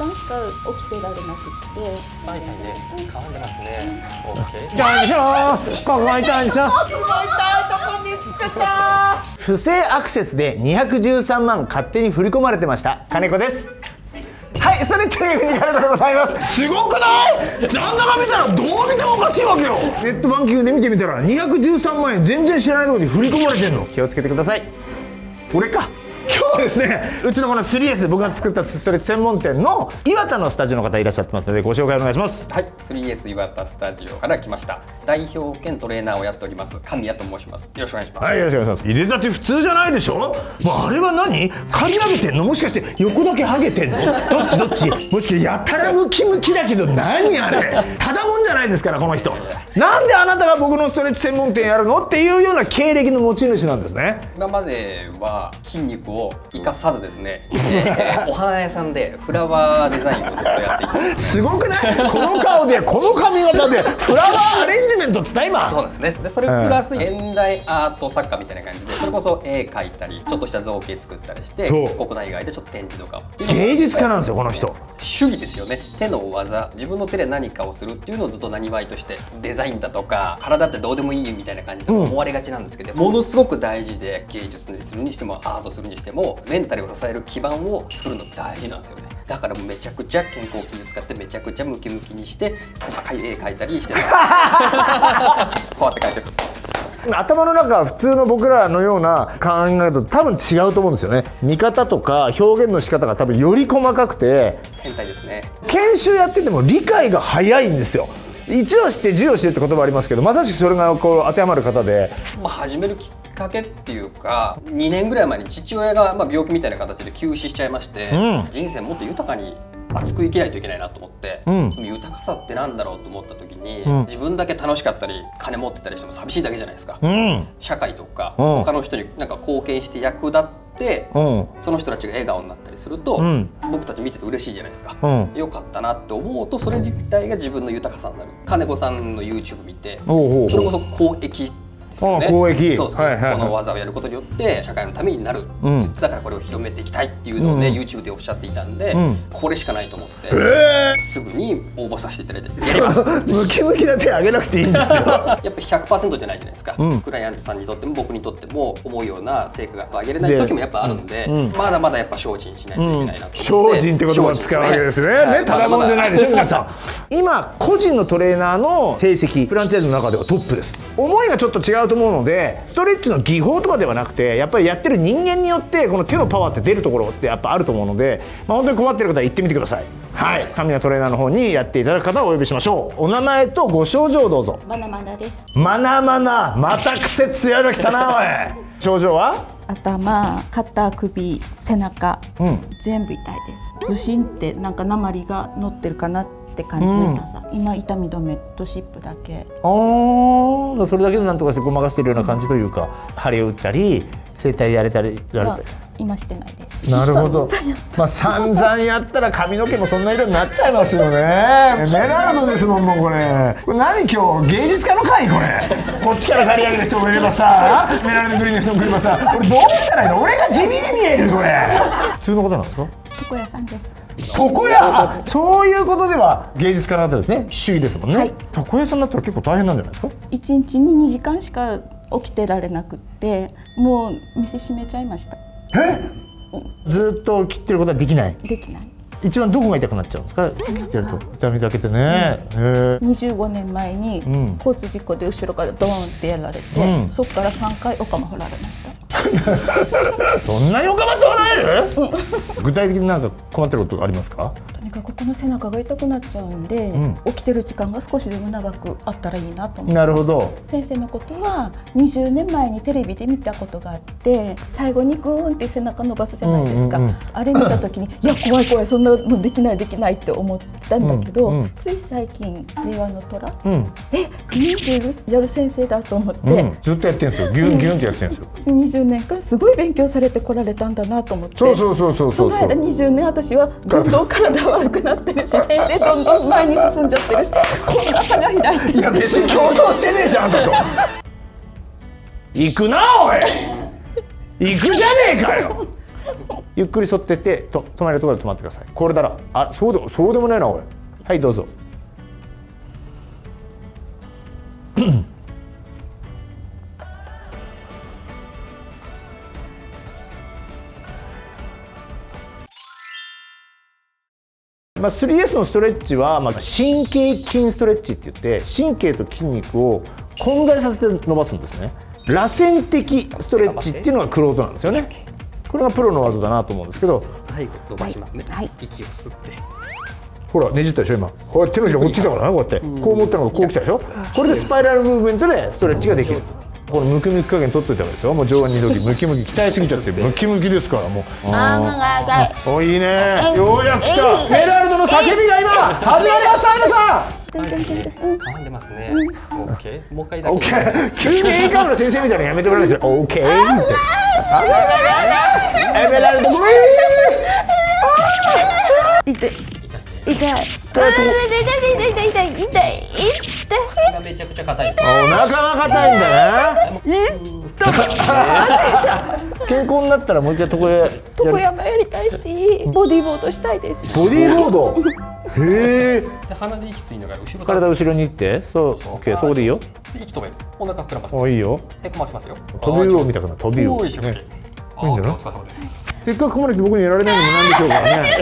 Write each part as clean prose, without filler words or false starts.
間しか起きてられなくって。 はいはいね、変わんでますね。オッケー。 痛いでしょ、ここ痛いでしょ。 すごい痛いとこ見つけた。 不正アクセスで213万勝手に振り込まれてました金子です。はい、ストレッチのユニカルでございます。 すごくない？残高見たらどう見てもおかしいわけよ。 ネットバンキングで見てみたら213万円全然知らないところに振り込まれてんの。気をつけてください。俺か。今日はですね、うちのこの 3S 僕が作ったストレッチ専門店の岩田のスタジオの方いらっしゃってますのでご紹介お願いします。 はい、3S 岩田スタジオから来ました代表兼トレーナーをやっております神谷と申します。よろしくお願いします。 はい、よろしくお願いします。入れ立ち普通じゃないでしょ。もうあれは何？刈り上げてんの？もしかして横だけハゲてんの？どっちどっち？もしかしてやたらムキムキだけど何あれ？ただもんじゃないですからこの人。なんであなたが僕のストレッチ専門店やるのっていうような経歴の持ち主なんですね。 今までは筋肉を生かさずですね、お花屋さんでフラワーデザインをずっとやっていたんです。 すごくない？この顔でこの髪型でフラワーアレンジメント伝えまそうですね。でそれプラス現代アート作家みたいな感じで、それこそ絵描いたりちょっとした造形作ったりして、国内外でちょっと展示とか芸術家なんですよこの人。 主義ですよね。手の技、自分の手で何かをするっていうのをずっと生業として、デザインだとか体ってどうでもいいみたいな感じで思われがちなんですけど、ものすごく大事で、芸術にするにしてもアートするにしてもメンタルを支える基盤を作るの大事なんですよね。だからめちゃくちゃ健康器を使ってめちゃくちゃムキムキにして細かい絵描いたりしてますこうやって描いてます。 頭の中は普通の僕らのような考えと多分違うと思うんですよね。見方とか表現の仕方が多分より細かくて、 変態ですね。 研修やってても理解が早いんですよ。1をして10をしてって言葉ありますけど、まさしくそれがこう当てはまる方で、 始めるきっかけっていうか、2年ぐらい前に父親が病気みたいな形で急死しちゃいまして、人生もっと豊かに熱く生きないといけないなと思って、豊かさってなんだろうと思った時に、自分だけ楽しかったり金持ってたりしても寂しいだけじゃないですか。社会とか他の人になんか貢献して役立ってその人たちが笑顔になったりすると、僕たち見てて嬉しいじゃないですか。よかったなって思うと、それ自体が自分の豊かさになる。金子さんの YouTube 見て、それこそ公益ですよね。 公益。 そうそう。この技をやることによって社会のためになる。だからこれを広めていきたいっていうのをね YouTube でおっしゃっていたんで、これしかないと思ってすぐに応募させていただいてやりました。 ムキムキな手あげなくていいんですよ。 やっぱ 100% じゃないじゃないですか。クライアントさんにとっても僕にとっても思うような成果が上げれない時もやっぱあるんで、まだまだやっぱ精進しないといけないなと思って。 精進って言葉を使うわけですね。ただもんじゃないでしょ皆さん。今個人のトレーナーの成績フランチャイズの中ではトップです。思いがちょっと違うと思うので、ストレッチの技法とかではなくて、やっぱりやってる人間によってこの手のパワーって出るところってやっぱあると思うので、本当に困ってる方は行ってみてください。はい、神谷トレーナーの方にやっていただく方をお呼びしましょう。お名前とご症状をどうぞ。 まなまなです。 まなまな、また癖強いの来たなおい。症状は頭、肩、首、背中、全部痛いです。ずしんってなんか鉛が乗ってるかなって感じの痛さ。今痛み止めと湿布だけ。 それだけでなんとかしてごまかしてるような感じというか、針を打ったり整体やれたり今してないです。 なるほど。散々やったら髪の毛もそんな色になっちゃいますよね。メラルドですもん、もうこれ。これ何今日芸術家の会これ。こっちから刈り上げる人もいればさ、メラルドグリーンの人もいればさ、俺どうしたらいいの？俺が地味に見えるこれ。普通の方なんですか？ 床屋さんです。 床屋、そういうことでは芸術家の方ですね。主義ですもんね。床屋さんだったら結構大変なんじゃないですか？ 1日に2時間しか起きてられなくって、もう店閉めちゃいました。 ずっと切ってることはできない。 できない。 一番どこが痛くなっちゃうんですか？やると痛みだけでね。 25年前に交通事故で後ろからドーンってやられて、そこから3回お釜掘られました。 そんなにお釜って掘られる？具体的になんか困ってることがありますか？ とにかくこの背中が痛くなっちゃうんで、起きてる時間が少しでも長くあったらいいなと思って。 なるほど。 先生のことは20年前にテレビで見たことがあって、最後にグーンって背中伸ばすじゃないですか。あれ見た時にいや怖い怖い、そんなのできないできないって思ったんだけど、つい最近令和の虎、ギュンってやる先生だと思って、 ずっとやってるんですよ。ギュンギュンってやってるんですよ。 20年間すごい勉強されてこられたんだなと思って。 そう。 その間20年私はどんどん体悪くなってるし、先生どんどん前に進んじゃってるし、こんな差が開いて。 いや別に競争してねえじゃん、あんたと。行くなおい。行くじゃねえかよ。 ゆっくり反ってって止まれるところで止まってください。これだらそうでもないなおい。はいどうぞ。3S のストレッチは、神経筋ストレッチって言って神経と筋肉を混在させて伸ばすんですね。螺旋的ストレッチっていうのが玄人なんですよね。これがプロの技だなと思うんですけど、 最後伸ばしますね、息を吸って、 ほらねじったでしょ今。こうやって手のひらこっちだからね、こうやってこう持ったのがこう来たでしょ。これでスパイラルムーブメントでストレッチができる。このムキムキ加減取っといた方がいいですよ。もう上腕二頭筋ムキムキ鍛えすぎちゃってムキムキですからもう。おいいね。ようやく来た。メラルドの叫びが今始まりました皆さん。 噛んでますね。オッケー。もう一回だけ。 急に英会話の先生みたいなのやめてもらうんですよ。オッケーって。エメラルドグリーン。痛い。 めちゃくちゃ硬いです。 お腹が硬いんだね。健康になったらもう一回床山やりたいし、ボディーボードしたいです。 ボディーボード。へえ。 鼻で息吸いながら後ろ。 体後ろに行って、そう、オッケー、そこでいいよ。 息止めて、お腹膨らませて。 おいいよ。 へこませますよ。 飛び魚みたくな、飛び魚。いいんだよな。せっかく組まれて僕にやられないのもなんでしょうからね。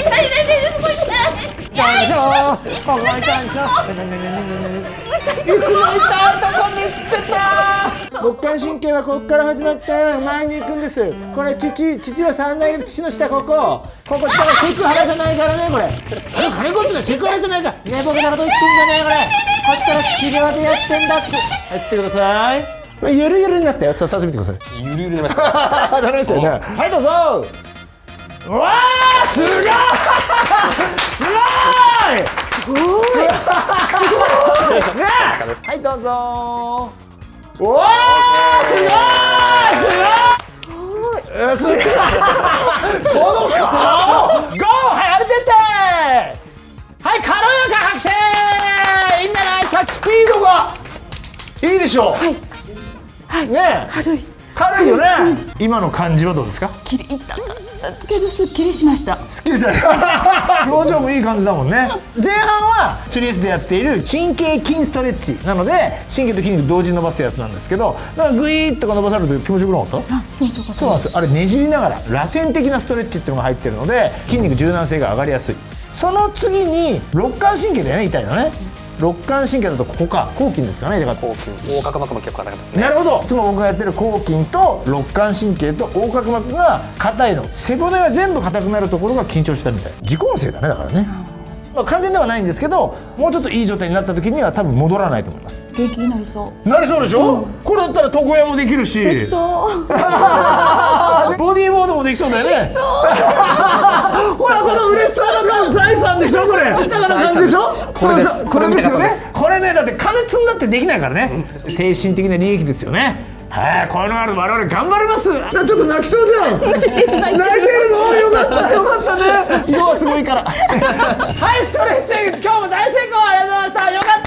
いつも痛いとこ見つけた。肋間神経はここから始まって前に行くんです。これ父は3代目、父の下ここだからセクハラじゃないからねこれ。金子ってセクハラじゃないか。寝ぼけなこと言ってんじゃねえこれ。こっちから治療でやってんだって。はい、吸ってください。ゆるゆるになったよ。そう触ってみてください。 ゆるゆるになりました。 なりましたよね。はいどうぞ。うわーすごい。すごい。ね。はいどうぞ。うわーすごい。すごい。この顔。ゴーはいアルテンテ。はい軽やか拍手。いいんじゃない。さスピードがいいでしょう。はい。ね軽いよね。今の感じはどうですか。 痛かったけどすっきりしました。 すっきりした。表情もいい感じだもんね。前半は 3S でやっている神経筋ストレッチなので神経と筋肉同時に伸ばすやつなんですけど、だからグイーッとか伸ばされると気持ちよくなかった。そうなんです。あれねじりながら螺旋的なストレッチっていうのが入ってるので筋肉柔軟性が上がりやすい。その次に肋間神経だよね。痛いのね。肋間神経だとここか後筋ですかね。 後筋、横隔膜も結構硬かったですね。 なるほど。いつも僕がやってる後筋と肋間神経と横隔膜が硬いの。背骨が全部硬くなるところが緊張したみたい。自己のせいだねだからね。完全ではないんですけどもうちょっといい状態になった時には多分戻らないと思います。 元気になりそう。 なりそうでしょ。これだったら床屋もできるし。 できそう。 ボディーボードもできそうだよね。できそう。ほらこの嬉しそうな顔財産でしょこれ。豊かな感じでしょ。これです。これですよね。これねだって金積んだってできないからね。精神的な利益ですよね。はい、こういうのがあると我々頑張ります。ちょっと泣きそうじゃん。泣いてるのよかったよかったね。色はすごいから。はいストレッチ今日も大成功ありがとうございました。よかった。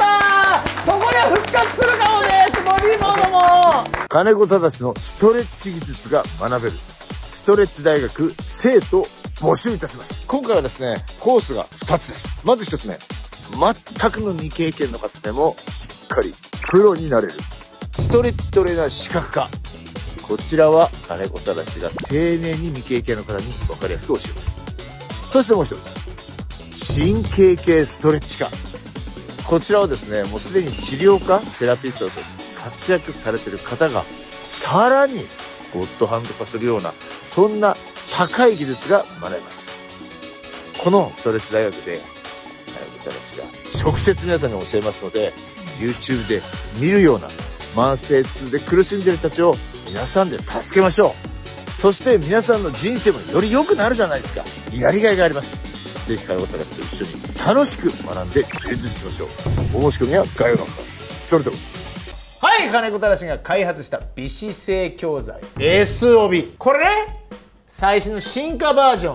そこで復活するかもです。ボディーボードも。金子忠のストレッチ技術が学べるストレッチ大学生徒募集いたします。今回はですねコースが2つです。まず1つ目、全くの未経験の方でもしっかりプロになれるストレッチトレーナー資格化。こちらは金子忠が丁寧に未経験の方に分かりやすく教えます。そしてもう一つ、神経系ストレッチ化。こちらはですねもうすでに治療家セラピストとして活躍されている方がさらにゴッドハンド化するようなそんな高い技術が学べます。このストレッチ大学で金子忠が直接皆さんに教えますので YouTube で見るような慢性痛で苦しんでいる人たちを皆さんで助けましょう。そして皆さんの人生もより良くなるじゃないですか。やりがいがあります。ぜひ金子忠と一緒に楽しく学んで充実しましょう。お申し込みは概要欄から。それでははい金子忠が開発した美姿勢教材 S 帯、これね最新の進化バージョン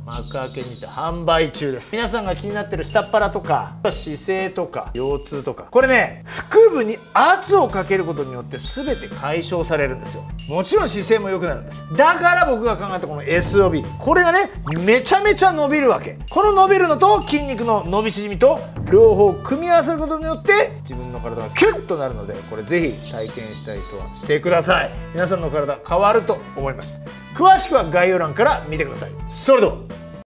幕開けにて販売中です。皆さんが気になってる下っ腹とか姿勢とか腰痛とか、これね腹部に圧をかけることによって全て解消されるんですよ。もちろん姿勢も良くなるんです。だから僕が考えたこの SOB、 これがねめちゃめちゃ伸びるわけ。この伸びるのと筋肉の伸び縮みと両方組み合わせることによって自分の体がキュッとなるので、これぜひ体験したい人はしてください。皆さんの体変わると思います。詳しくは概要欄から見てください。それでは。